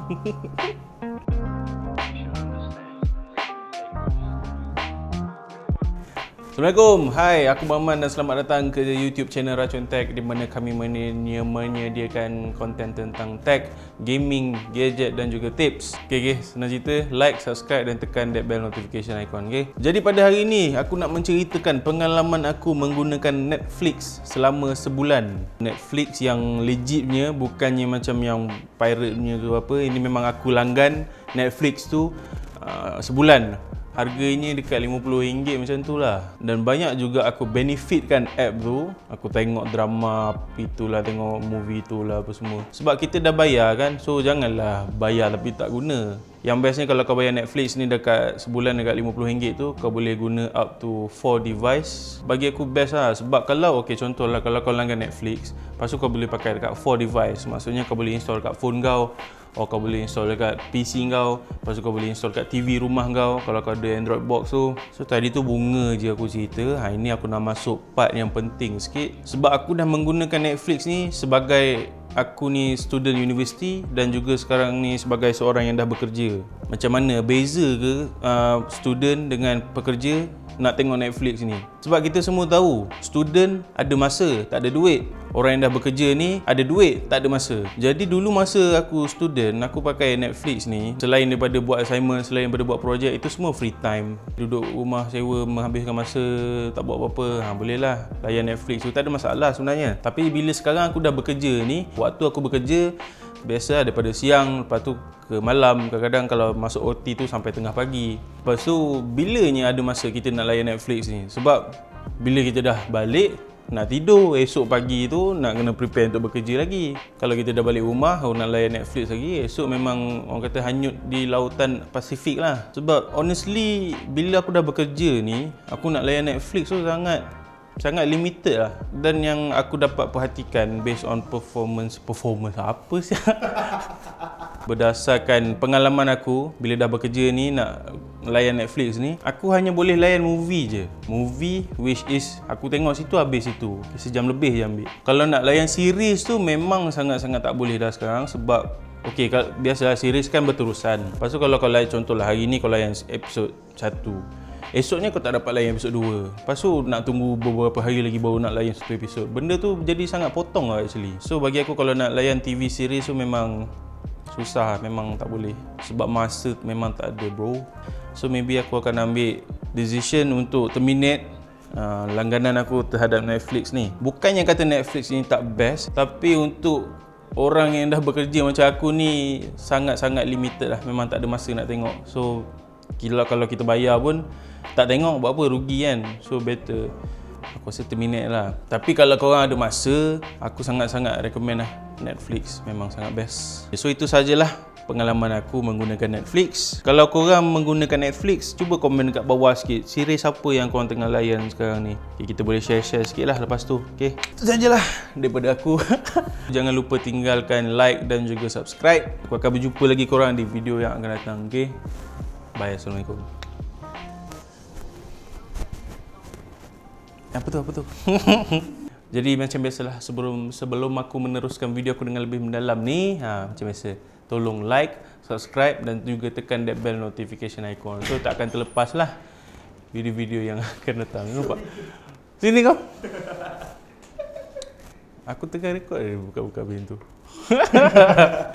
Assalamualaikum, hai, aku Maman dan selamat datang ke YouTube channel Racun Tech di mana kami menyediakan konten tentang tech, gaming, gadget dan juga tips. Okay, senang cerita, like, subscribe dan tekan that bell notification icon, okay? Jadi pada hari ini, aku nak menceritakan pengalaman aku menggunakan Netflix selama sebulan. Netflix yang legitnya, bukannya macam yang pirate-nya ke apa. Ini memang aku langgan Netflix tu sebulan. Harganya dekat RM50 macam tu lah. Dan banyak juga aku benefitkan app tu. Aku tengok drama itulah, tengok movie itulah apa semua. Sebab kita dah bayar kan. So janganlah bayar tapi tak guna. Yang bestnya kalau kau bayar Netflix ni dekat sebulan dekat RM50 tu, kau boleh guna up to 4 device. Bagi aku best lah. Sebab kalau contohlah kalau kau langgan Netflix, lepas tu kau boleh pakai dekat 4 device. Maksudnya kau boleh install dekat phone kau, kau boleh install dekat PC kau, lepas tu kau boleh install dekat TV rumah kau kalau kau ada Android box tu. So tadi tu bunga je aku cerita. Ini aku nak masuk part yang penting sikit. Sebab aku dah menggunakan Netflix ni sebagai aku ni student university dan juga sekarang ni sebagai seorang yang dah bekerja. Macam mana beza ke student dengan pekerja nak tengok Netflix ni? Sebab kita semua tahu student ada masa, tak ada duit. Orang yang dah bekerja ni ada duit, tak ada masa. Jadi dulu masa aku student, aku pakai Netflix ni, selain daripada buat assignment, selain daripada buat projek, itu semua free time. Duduk rumah sewa, menghabiskan masa, tak buat apa-apa, bolehlah layan Netflix tu, tak ada masalah sebenarnya. Tapi bila sekarang aku dah bekerja ni, waktu aku bekerja biasa daripada siang, lepas tu ke malam, kadang-kadang kalau masuk OT tu sampai tengah pagi. Lepas tu bilanya ada masa kita nak layan Netflix ni? Sebab bila kita dah balik nak tidur, esok pagi tu nak kena prepare untuk bekerja lagi. Kalau kita dah balik rumah, nak layan Netflix lagi, esok memang orang kata hanyut di lautan Pasifik lah. Sebab honestly, bila aku dah bekerja ni, aku nak layan Netflix tu sangat limited lah. Dan yang aku dapat perhatikan based on performance apa sih? Berdasarkan pengalaman aku bila dah bekerja ni nak layan Netflix ni, aku hanya boleh layan movie je. Movie which is aku tengok situ habis situ. Sejam lebih je ambil. Kalau nak layan series tu memang sangat-sangat tak boleh dah sekarang. Sebab biasalah series kan berterusan. Lepas tu kalau kau layan, contohlah hari ni kau layan episod 1, esoknya kau tak dapat layan episod 2. Lepas tu nak tunggu beberapa hari lagi baru nak layan satu episod. Benda tu jadi sangat potong lah actually. So bagi aku kalau nak layan TV series tu memang susah, memang tak boleh. Sebab masa memang tak ada bro. So maybe aku akan ambil decision untuk terminate langganan aku terhadap Netflix ni. Bukannya kata Netflix ni tak best, tapi untuk orang yang dah bekerja macam aku ni sangat-sangat limited lah. Memang tak ada masa nak tengok. So kalau kita bayar pun tak tengok, buat apa, rugi kan. So better aku rasa terminate lah. Tapi kalau korang ada masa, aku sangat-sangat recommend lah Netflix. Memang sangat best. So itu sajalah pengalaman aku menggunakan Netflix. Kalau korang menggunakan Netflix, cuba komen dekat bawah sikit series apa yang korang tengah layan sekarang ni. Kita boleh share-share sikit lah lepas tu. Itu sajalah daripada aku. Jangan lupa tinggalkan like dan juga subscribe. Aku akan berjumpa lagi korang di video yang akan datang. Bye, Assalamualaikum. Apa tu? Jadi macam biasalah, sebelum aku meneruskan video aku dengan lebih mendalam ni, macam biasa, tolong like, subscribe dan juga tekan that bell notification icon. So tak akan terlepas lah video-video yang akan datang. Nampak? Sini kau. Aku tengah rekod, buka-buka pintu.